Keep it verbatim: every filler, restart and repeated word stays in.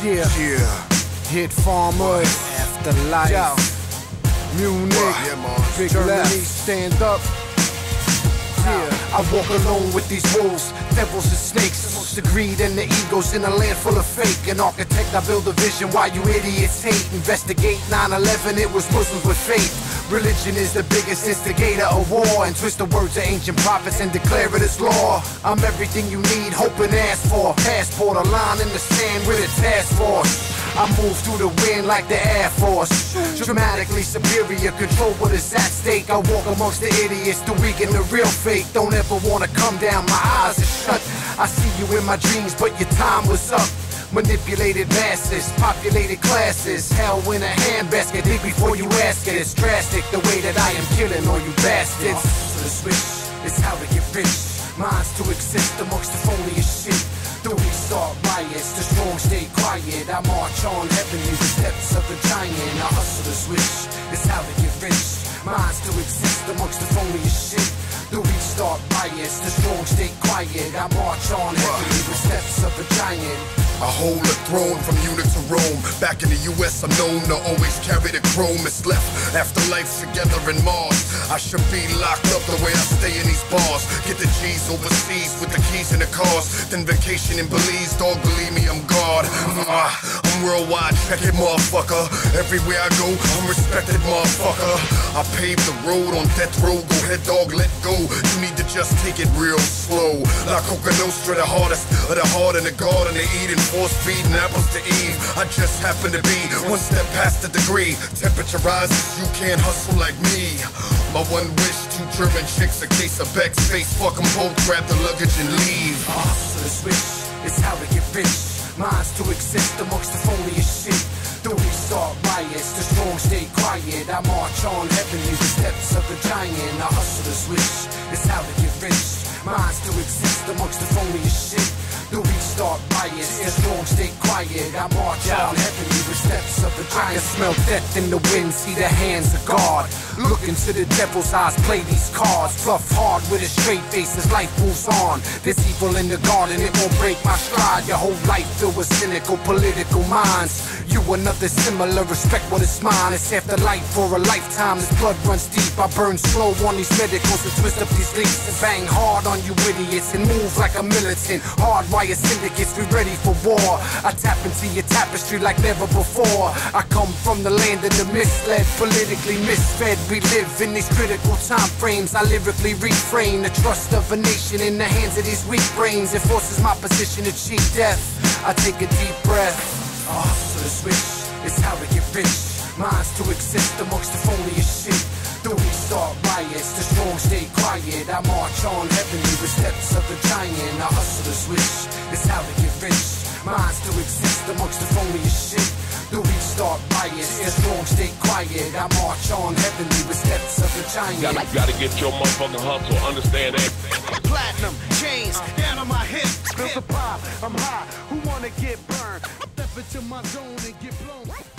Yeah, Yeah. hit farmers, afterlife, Yo. Munich, Yeah, man. Big Germany, Left, stand up. Yeah, I walk alone with these wolves, devils and snakes, amongst the greed and the egos in a land full of fake. An architect, I build a vision while you idiots hate. Investigate nine eleven, it was Muslims with faith. Religion is the biggest instigator of war, and twist the words of ancient prophets and declare it as law. I'm everything you need, hope and ask for. Passport, a line in the sand with a task force. I move through the wind like the Air Force. Dramatically superior, control what is at stake. I walk amongst the idiots, the weak and the real fake. Don't ever wanna come down, my eyes are shut. I see you in my dreams, but your time was up. Manipulated masses, populated classes. Hell in a handbasket, think before you ask it. It's drastic the way that I am killing all you bastards. So the switch is how to get rich. Minds to exist amongst the phoniest shit. The weak start riots, the strong stay quiet. I march on heavenly the steps of a giant. I hustle the switch, it's how to get rich. Minds to exist amongst the phoniest shit. The weak start riots, the strong stay quiet. I march on heavenly the steps of a giant. I hold a throne from Munich to Rome. Back in the U S I'm known to always carry the chrome. It's left afterlife together in Mars. I should be locked up the way I stay in these bars. Get the G's overseas with the keys in the cars. Then vacation in Belize, dog believe me I'm God. I'm worldwide, check it motherfucker. Everywhere I go, I'm respected motherfucker. I pave the road on death row. Go ahead dog, let go. You need to just take it real slow. La Coca Nostra, the hardest of the hard in the garden. They eating force feeding apples to Eve. I just happen to be one step past the degree. Temperature rises, you can't hustle like me. My one wish, two German chicks, a case of Beck's face. Fuck them both, grab the luggage and leave. I hustle the switch, it's how to get rich. Minds to exist amongst the phoniest shit. The weak start riots, the strong stay quiet. I march on heavenly the steps of a giant. I hustle the switch, it's how to get rich. Minds to exist amongst the phoniest shit. The weak start riots, the strong stay quiet. I march on heavenly the steps of a giant. I can smell death in the wind, see the hands of God. Look into the devil's eyes, play these cards. Bluff hard with a straight face as life moves on. There's evil in the garden, it won't break my stride. Your whole life filled with cynical political minds. You another similar, respect what is mine. It's afterlife for a lifetime, this blood runs deep. I burn slow on these medicals and twist up these leaks and bang hard on you idiots and move like a militant. Hardwire syndicates, we ready for war. I tap into your tapestry like never before. I come from the land of the misled, politically misfed. We live in these critical time frames. I lyrically reframe the trust of a nation in the hands of these weak brains. It forces my position to cheat death. I take a deep breath. I hustle the switch, it's how to get rich. Minds to exist amongst the phoniest shit. The weak start riots, the strong stay quiet. I march on heavenly with steps of a giant. I hustle the switch, it's how to get rich. Minds to exist amongst the phoniest shit. The weak start riots, the strong stay quiet. I march on heavenly with steps of a giant. Gotta, gotta get your motherfucking hustle, understand that. Platinum chains down on my hips. Built a pop, I'm high. Who wanna get burned? Step into my zone and get blown.